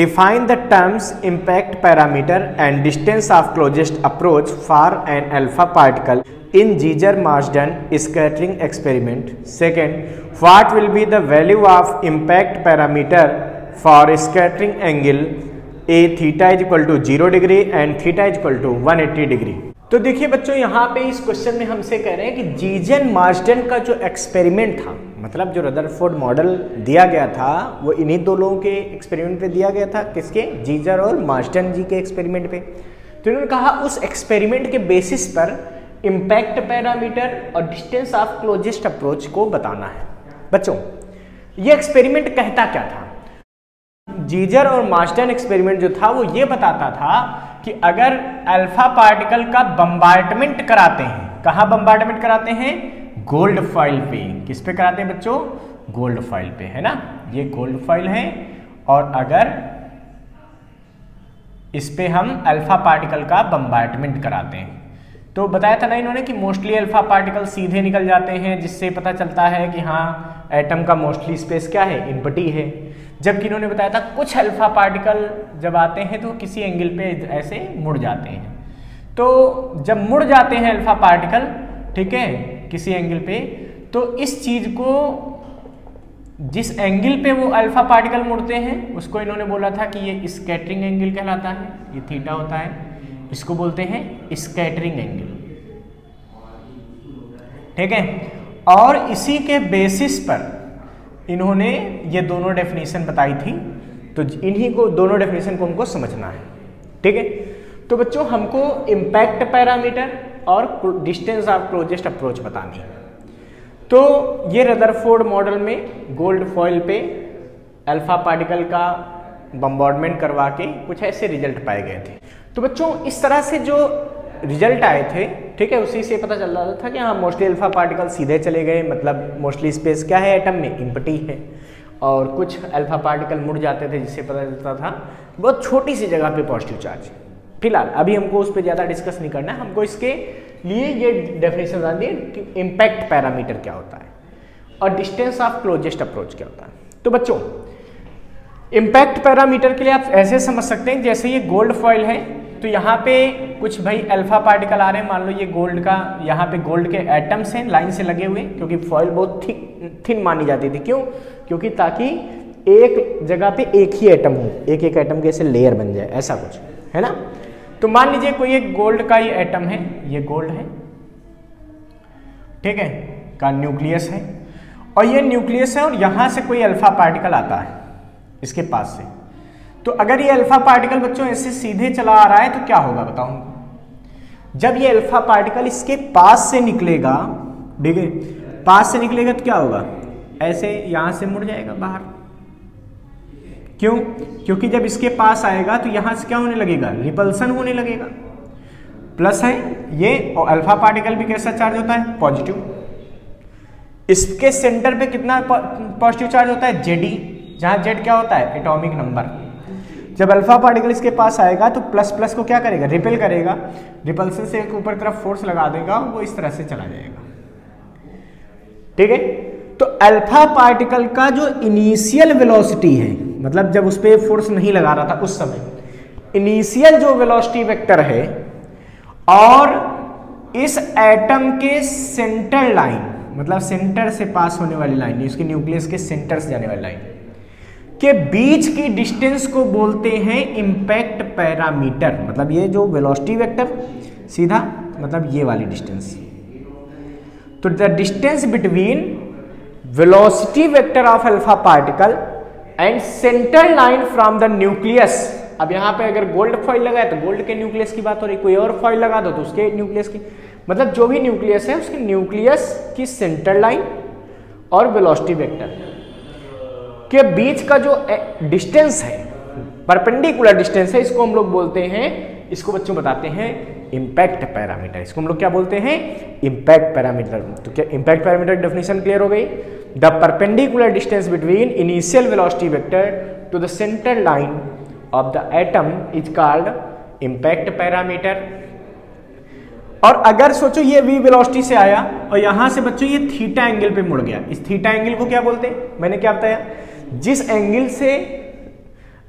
define the terms impact parameter and distance of closest approach for an alpha particle in Giger-Marsden scattering experiment. Second, what will be the value of impact parameter for scattering angle a theta is equal to 0 degree and theta is equal to 180 degree. तो देखिए बच्चों, यहाँ पे इस question में हमसे कह रहे हैं कि जीजर-मार्सडेन का जो एक्सपेरिमेंट था, मतलब जो रदरफोर्ड मॉडल दिया गया था वो इन्हीं दो लोगों के एक्सपेरिमेंट पे दिया गया था। किसके? जीजर और मार्सडेन जी के एक्सपेरिमेंट पे। तो इन्होंने कहा उस एक्सपेरिमेंट के बेसिस पर इम्पैक्ट पैरामीटर और डिस्टेंस ऑफ क्लोजेस्ट अप्रोच को बताना है। बच्चों, ये एक्सपेरिमेंट कहता क्या था? जीजर और मार्सडेन एक्सपेरिमेंट जो था वो ये बताता था कि अगर अल्फा पार्टिकल का बम्बार्टमेंट कराते हैं, कहाँ बम्बार्टमेंट कराते हैं? गोल्ड फॉइल पे। किस पे कराते हैं बच्चों? गोल्ड फॉइल पे, है ना। ये गोल्ड फॉइल है और अगर इस पे हम अल्फा पार्टिकल का बम्बार्टमेंट कराते हैं तो बताया था ना इन्होंने कि मोस्टली अल्फा पार्टिकल सीधे निकल जाते हैं, जिससे पता चलता है कि हाँ एटम का मोस्टली स्पेस क्या है? इनपटी है। जबकि इन्होंने बताया था कुछ अल्फा पार्टिकल जब आते हैं तो किसी एंगल पे ऐसे मुड़ जाते हैं। तो जब मुड़ जाते हैं अल्फा पार्टिकल, ठीक है, किसी एंगल पे, तो इस चीज को जिस एंगल पे वो अल्फा पार्टिकल मुड़ते हैं उसको इन्होंने बोला था कि ये स्कैटरिंग एंगल कहलाता है। ये थीटा होता है, इसको बोलते हैं स्कैटरिंग एंगल, ठीक है। और इसी के बेसिस पर इन्होंने ये दोनों डेफिनेशन बताई थी, तो इन्हीं को दोनों डेफिनेशन को हमको समझना है, ठीक है। तो बच्चों, हमको इम्पैक्ट पैरामीटर और डिस्टेंस ऑफ क्लोजेस्ट अप्रोच बतानी है। तो ये रदरफोर्ड मॉडल में गोल्ड फॉइल पे अल्फा पार्टिकल का बम्बार्टमेंट करवा के कुछ ऐसे रिजल्ट पाए गए थे। तो बच्चों, इस तरह से जो रिजल्ट आए थे, ठीक है, उसी से पता चल रहा था कि हाँ मोस्टली अल्फा पार्टिकल सीधे चले गए, मतलब मोस्टली स्पेस क्या है एटम में? इम्पटी है। और कुछ अल्फा पार्टिकल मुड़ जाते थे, जिससे पता चलता था बहुत छोटी सी जगह पे पॉजिटिव चार्ज है। फिलहाल अभी हमको उस पर ज़्यादा डिस्कस नहीं करना है, हमको इसके लिए ये डेफिनेशन जाननी है कि इम्पैक्ट पैरामीटर क्या होता है और डिस्टेंस ऑफ क्लोजेस्ट अप्रोच क्या होता है। तो बच्चों, इम्पैक्ट पैरामीटर के लिए आप ऐसे समझ सकते हैं, जैसे ये गोल्ड फॉइल है तो यहाँ पे कुछ भाई अल्फा पार्टिकल आ रहे हैं, मान लो ये गोल्ड का, यहाँ पे गोल्ड के एटम्स हैं लाइन से लगे हुए, क्योंकि फॉइल बहुत थिन मानी जाती थी। क्यों? क्योंकि ताकि एक जगह पे एक ही एटम हो, एक एक एटम के ऐसे लेयर बन जाए, ऐसा कुछ, है ना। तो मान लीजिए कोई एक गोल्ड का ही एटम है, ये गोल्ड है, ठीक है, का न्यूक्लियस है, और ये न्यूक्लियस है और यहाँ से कोई अल्फा पार्टिकल आता है इसके पास से। तो अगर ये अल्फा पार्टिकल बच्चों ऐसे सीधे चला आ रहा है तो क्या होगा बताओ? जब ये अल्फा पार्टिकल इसके पास से निकलेगा, ठीक है, पास से निकलेगा तो क्या होगा? ऐसे यहां से मुड़ जाएगा बाहर। क्यों? क्योंकि जब इसके पास आएगा तो यहां से क्या होने लगेगा? रिपल्सन होने लगेगा। प्लस है ये, और अल्फा पार्टिकल भी कैसा चार्ज होता है? पॉजिटिव। इसके सेंटर पे कितना पॉजिटिव चार्ज होता है? जेडी, जहां जेड क्या होता है? Atomic number. जब अल्फा पार्टिकल इसके पास आएगा तो प्लस प्लस को क्या करेगा? रिपेल करेगा, रिपल्सन से ऊपर तरफ फोर्स लगा देगा, वो इस तरह से चला जाएगा, ठीक है। तो अल्फा पार्टिकल का जो इनिशियल वेलोसिटी है, मतलब जब उस पर फोर्स नहीं लगा रहा था उस समय, इनिशियल जो वेलोसिटी वेक्टर है और इस एटम के सेंटर लाइन, मतलब सेंटर से पास होने वाली लाइन, इसके न्यूक्लियस के सेंटर से जाने वाली लाइन के बीच की डिस्टेंस को बोलते हैं इम्पैक्ट पैरामीटर। मतलब ये जो वेलोसिटी वेक्टर सीधा, मतलब ये वाली डिस्टेंस। तो the distance between velocity vector of alpha particle and centre line from the nucleus. अब यहाँ पे अगर गोल्ड फॉइल लगा है तो गोल्ड के न्यूक्लियस की बात हो रही, कोई और फॉइल लगा दो तो उसके न्यूक्लियस की, मतलब जो भी न्यूक्लियस है उसके न्यूक्लियस की सेंटर लाइन और वेलोसिटी वेक्टर के बीच का जो डिस्टेंस है, परपेंडिकुलर डिस्टेंस है, इसको हम लोग बोलते हैं, इसको बच्चों बताते हैं इम्पैक्ट पैरामीटर। इसको हम लोग क्या बोलते हैं? Impact parameter. तो क्या इम्पैक्ट पैरामीटर की डेफिनेशन क्लियर हो गई? The perpendicular distance between initial velocity vector to the centre line of the atom is called impact parameter. और अगर सोचो ये v वेलोसिटी से आया और यहां से बच्चों ये थीटा एंगल पे मुड़ गया, इस थीटा एंगल को क्या बोलते हैं? मैंने क्या बताया? जिस एंगल से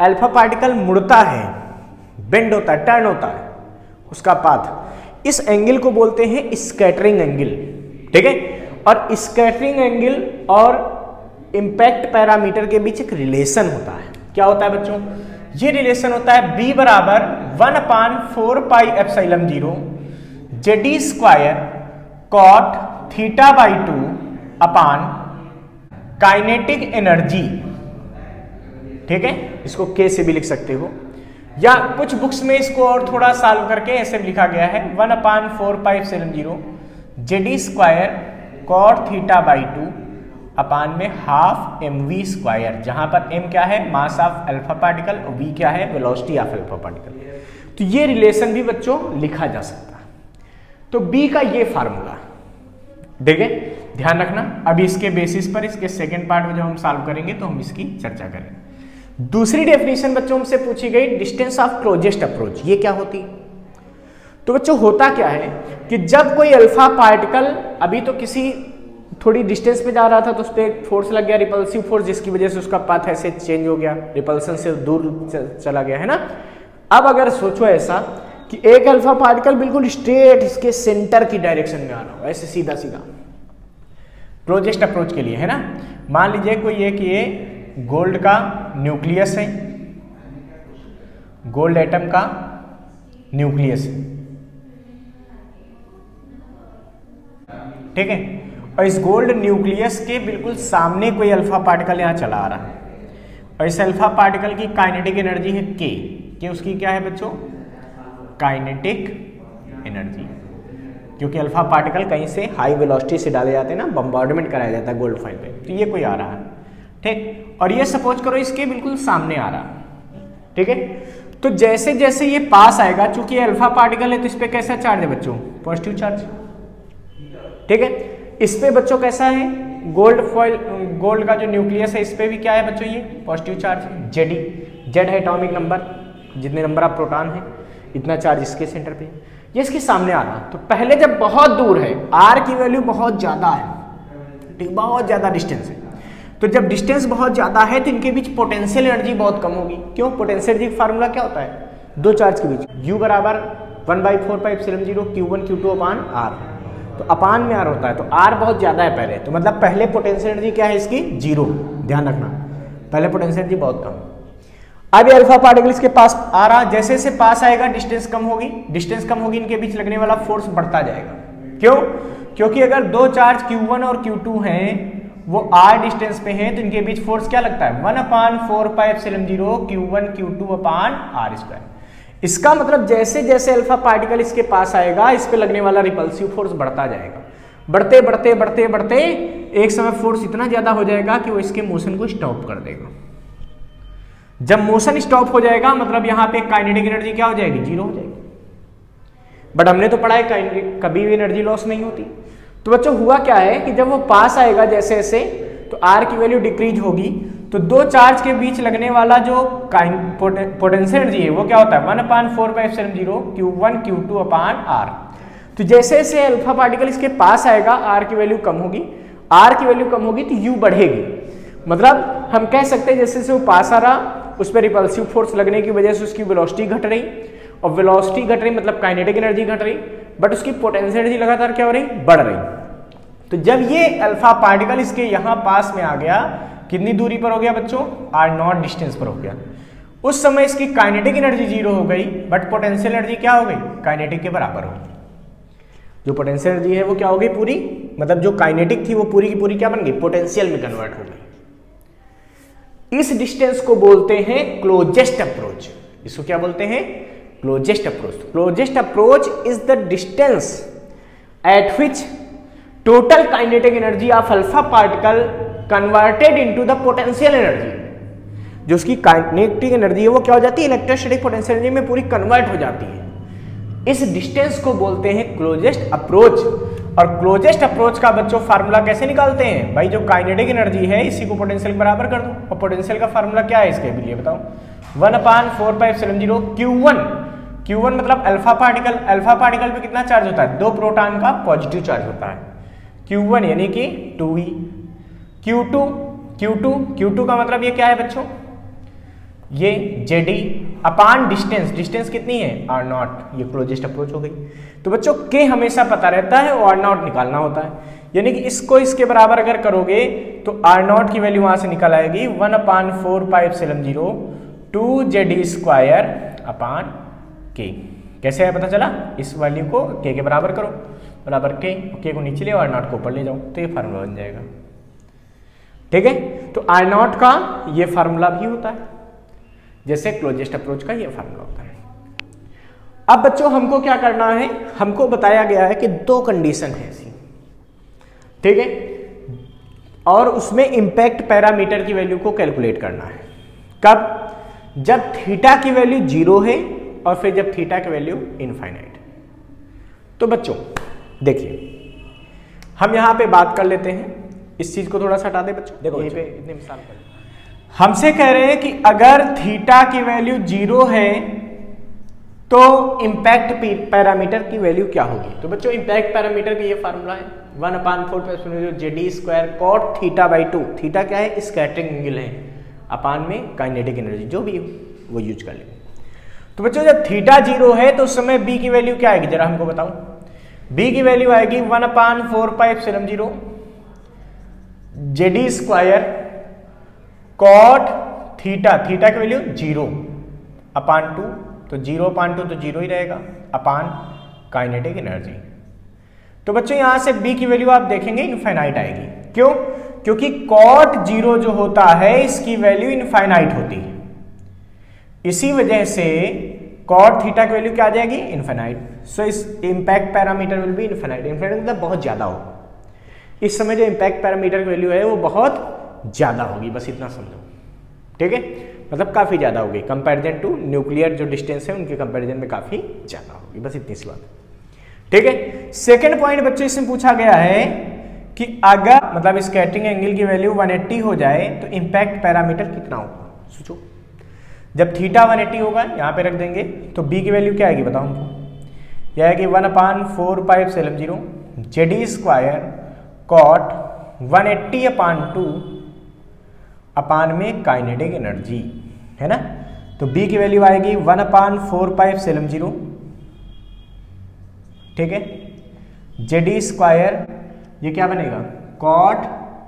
अल्फा पार्टिकल मुड़ता है, बेंड होता है, टर्न होता है, उसका पाथ, इस एंगल को बोलते हैं स्कैटरिंग एंगल, ठीक है। और स्कैटरिंग एंगल और इम्पैक्ट पैरामीटर के बीच एक रिलेशन होता है। क्या होता है बच्चों? ये रिलेशन होता है b बराबर 1/4 pi epsilon 0 Z e square cot theta by 2 upon kinetic energy, ठीक है। इसको k से भी लिख सकते हो, या कुछ बुक्स में इसको और थोड़ा सॉल्व करके ऐसे लिखा गया है 1/4 pi epsilon 0 Z e square cot theta by 2 upon में हाफ एम वी स्क्वायर, जहां पर m क्या है? मास ऑफ अल्फा पार्टिकल, और v क्या है? Velocity of alpha particle. तो ये रिलेशन भी बच्चों लिखा जा सकता है। तो b का ये फार्मूला, ठीक है, ध्यान रखना। अभी इसके बेसिस पर इसके सेकंड पार्ट में जब हम सॉल्व करेंगे तो हम इसकी चर्चा करेंगे। दूसरी डेफिनेशन बच्चों हमसे पूछी गई डिस्टेंस ऑफ क्लोजेस्ट अप्रोच, ये क्या होती? तो बच्चों होता क्या है कि जब कोई अल्फा पार्टिकल अभी तो किसी थोड़ी डिस्टेंस पे जा रहा था तो उस पर एक फोर्स लग गया, रिपल्सिव फोर्स, जिसकी वजह से उसका पाथ ऐसे चेंज हो गया, रिपल्सन से दूर चला गया, है ना। अब अगर सोचो ऐसा कि एक अल्फा पार्टिकल बिल्कुल स्ट्रेट इसके सेंटर की डायरेक्शन में आ रहा हो, ऐसे सीधा सीधा, क्लोजेस्ट अप्रोच के लिए, है ना। मान लीजिए कोई एक ये गोल्ड का न्यूक्लियस है, गोल्ड एटम का न्यूक्लियस है, ठीक है। और इस गोल्ड न्यूक्लियस के बिल्कुल सामने कोई अल्फा पार्टिकल यहां चला आ रहा है, और इस अल्फा पार्टिकल की काइनेटिक एनर्जी है के उसकी क्या है बच्चों? काइनेटिक एनर्जी, क्योंकि अल्फा पार्टिकल कहीं से हाई वेलोसिटी से डाले जाते हैं ना, बम्बार्डमेंट कराया जाता है गोल्ड फाइल पे, तो ये कोई आ रहा है, ठीक। और ये सपोज करो इसके बिल्कुल सामने आ रहा है, ठीक है। तो जैसे जैसे ये पास आएगा, चूंकि ये अल्फा पार्टिकल है तो इस पे कैसा चार्ज है बच्चों? पॉजिटिव चार्ज, ठीक है। इस पे बच्चों कैसा है? गोल्ड फॉइल, गोल्ड का जो न्यूक्लियस है इस पे भी क्या है बच्चों? ये पॉजिटिव चार्ज, जेडी, जेड है एटॉमिक नंबर, जितने नंबर ऑफ प्रोटॉन है इतना चार्ज इसके सेंटर पे, ये इसके सामने आ रहा। तो पहले जब बहुत दूर है, आर की वैल्यू बहुत ज्यादा है, ठीक, बहुत ज्यादा डिस्टेंस है, तो जब डिस्टेंस बहुत ज्यादा है तो इनके बीच पोटेंशियल एनर्जी बहुत कम होगी। क्यों? पोटेंशियल एनर्जी का फार्मूला क्या होता है? दो चार्ज के बीच, U बराबर 1/4 pi epsilon 0 Q1 Q2 upon R, तो अपान में R होता है, तो R बहुत ज्यादा है पहले, तो मतलब पहले पोटेंशियल एनर्जी क्या है इसकी? 0, ध्यान रखना, पहले पोटेंशियल एनर्जी बहुत कम। अब ये अल्फा पार्टिकल इसके पास आ रहा, जैसे जैसे पास आएगा डिस्टेंस कम होगी, डिस्टेंस कम होगी, इनके बीच लगने वाला फोर्स बढ़ता जाएगा। क्यों? क्योंकि अगर दो चार्ज Q1 और Q2 हैं, वो R डिस्टेंस पे हैं, तो इनके बीच फोर्स क्या लगता है? 1/4 pi epsilon 0 Q1 Q2 upon R square. इसका मतलब जैसे जैसे अल्फा पार्टिकल इसके पास आएगा, इस पे लगने वाला रिपल्सिव फोर्स बढ़ता जाएगा, बढ़ते बढ़ते बढ़ते बढ़ते एक समय फोर्स इतना ज्यादा हो जाएगा कि वो इसके मोशन को स्टॉप कर देगा। जब मोशन स्टॉप हो जाएगा मतलब यहां पे काइनेटिक एनर्जी क्या हो जाएगी? 0 हो जाएगी। बट हमने तो पढ़ा है कभी भी एनर्जी लॉस नहीं होती। तो बच्चों हुआ क्या है कि जब वो पास आएगा जैसे जैसे, तो R की वैल्यू डिक्रीज होगी, तो दो चार्ज के बीच लगने वाला जो पोटेंशियल एनर्जी है वो क्या होता है? 1/4 pi epsilon 0 Q1 Q2 upon R। तो जैसे जैसे अल्फा पार्टिकल इसके पास आएगा R की वैल्यू कम होगी, R की वैल्यू कम होगी तो U बढ़ेगी। मतलब हम कह सकते हैं जैसे जैसे वो पास आ रहा, उस पर रिपल्सिव फोर्स लगने की वजह से उसकी वेलोसिटी घट रही, और वेलोसिटी घट रही मतलब काइनेटिक एनर्जी घट रही, बट उसकी पोटेंशियल एनर्जी लगातार क्या हो रही? बढ़ रही। तो जब ये अल्फा पार्टिकल इसके यहां पास में आ गया, कितनी दूरी पर हो गया बच्चों? R0 डिस्टेंस पर हो गया, उस समय इसकी काइनेटिक एनर्जी 0 हो गई, बट पोटेंशियल एनर्जी क्या हो गई? काइनेटिक के बराबर हो गई। जो पोटेंशियल एनर्जी है वो क्या हो गई? पूरी, मतलब जो काइनेटिक थी वो पूरी की पूरी क्या बन गई? पोटेंशियल में कन्वर्ट हो गई। इस डिस्टेंस को बोलते हैं क्लोजेस्ट अप्रोच। इसको क्या बोलते हैं? Closest approach. Closest approach is the distance at which total kinetic energy of alpha particle converted into the potential energy. जो उसकी काइनेटिक एनर्जी है वो क्या हो जाती है? इलेक्ट्रोस्टैटिक पोटेंशियल एनर्जी में पूरी कन्वर्ट हो जाती है। इस डिस्टेंस को बोलते हैं क्लोजेस्ट अप्रोच। और क्लोजेस्ट अप्रोच का बच्चों फार्मूला कैसे निकालते हैं? भाई जो काइनेटिक एनर्जी है इसी को पोटेंशियल बराबर कर दो, और पोटेंशियल का फार्मूला क्या है इसके लिए बताओ? 1/4 पाई एप्सिलॉन 0 Q1 मतलब अल्फा पार्टिकल, अल्फा पार्टिकल पे कितना चार्ज होता है? 2 प्रोटॉन का पॉजिटिव चार्ज होता है। Q1 यानी कि 2e, Q2 का मतलब ये क्या है बच्चों? ये जेडी अपान डिस्टेंस, डिस्टेंस कितनी है आर नॉट, ये क्लोजेस्ट अप्रोच हो गई। तो बच्चों के हमेशा पता रहता है और आर नॉट निकालना होता है, यानी कि इसको इसके बराबर अगर करोगे तो आर नॉट की वैल्यू वहां से निकल आएगी 1/4πε0 2z² अपान के। कैसे है पता चला, इस वैल्यू को के बराबर करो, बराबर के को नीचे ले और आर नॉट को ऊपर ले जाओ, तो ये फार्मूला बन जाएगा। ठीक है, तो आर नॉट का ये फार्मूला भी होता है जैसे क्लोजेस्ट अप्रोच का ये फार्मूला होता है। अब बच्चों हमको क्या करना है, हमको बताया गया है कि दो कंडीशन है ऐसी, ठीक है, और उसमें इंपैक्ट पैरामीटर की वैल्यू को कैलकुलेट करना है। कब, जब थीटा की वैल्यू 0 है और फिर जब थीटा की वैल्यू इनफाइनाइट। तो बच्चों देखिए हम यहां पे बात कर लेते हैं, इस चीज को थोड़ा सा हटा दे बच्चों, देखो यहीं पे इतने मिसाल कर, हमसे कह रहे हैं कि अगर थीटा की वैल्यू 0 है तो इंपैक्ट पैरामीटर की वैल्यू क्या होगी। तो बच्चों इंपैक्ट पैरामीटर का ये फार्मूला है 1/4πε0 cot θ/2। थीटा क्या है, स्कैटरिंग एंगल है, अपान में काइनेटिक एनर्जी जो भी हो वो यूज कर लेंगे। तो बच्चों जब थीटा 0 है तो उस समय बी की वैल्यू क्या आएगी, जरा हमको बताओ। बी की वैल्यू आएगी 1/4πε0 z² कॉट थीटा, थीटा की वैल्यू 0/2, तो 0/2 तो 0 ही रहेगा, अपान काइनेटिक एनर्जी। तो बच्चों यहां से बी की वैल्यू आप देखेंगे इनफाइनाइट आएगी, क्यों, क्योंकि कॉट 0 जो होता है इसकी वैल्यू इनफाइनाइट होती है, इसी वजह से कॉट थीटा की वैल्यू क्या आ जाएगी, इनफाइनाइट। सो इस impact parameter will be infinite, infinite मतलब बहुत ज्यादा हो, इस समय जो इंपैक्ट पैरामीटर की वैल्यू है वो बहुत ज्यादा होगी, बस इतना समझो, ठीक है, मतलब काफी ज्यादा होगी कंपैरिजन टू न्यूक्लियर जो डिस्टेंस है उनके कंपैरिजन में काफी ज्यादा होगी, बस इतनी सी बात, ठीक है। सेकंड पॉइंट बच्चों इसमें पूछा गया है कि अगर मतलब स्कैटरिंग एंगल की वैल्यू 180 हो जाए तो इंपैक्ट पैरामीटर कितना होगा, सोचो। जब थीटा 180 होगा यहां पे रख देंगे तो बी की वैल्यू क्या आएगी बताओ हमको, यह आएगी 1/4πε0 z² cot 180/2 अपान में काइनेटिक एनर्जी, है ना। तो बी की वैल्यू आएगी 1/4πε0, ठीक है, z² ये क्या बनेगा cot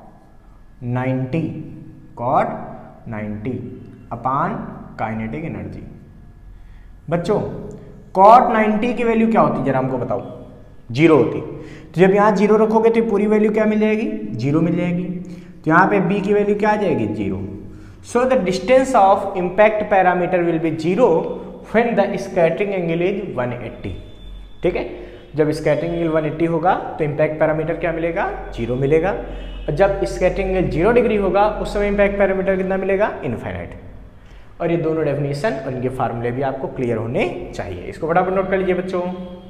90 अपान काइनेटिक एनर्जी। बच्चों cot 90 की वैल्यू क्या होती, जरा हमको बताओ, 0 होती, तो जब यहां 0 रखोगे तो पूरी वैल्यू क्या मिल जाएगी, 0 मिल जाएगी, तो यहां पे b की वैल्यू क्या आ जाएगी, 0। So the distance of impact parameter will be 0 when the scattering angle is 180, ठीक है। जब स्कैटरिंग एंगल 180 होगा तो इंपैक्ट पैरामीटर क्या मिलेगा, 0 मिलेगा, और जब स्कैटरिंग एंगल 0 डिग्री होगा उस समय इंपैक्ट पैरामीटर कितना मिलेगा, इनफाइनाइट। और ये दोनों डेफिनेशन और इनके फार्मूले भी आपको क्लियर होने चाहिए, इसको फटाफट नोट कर लीजिए बच्चों।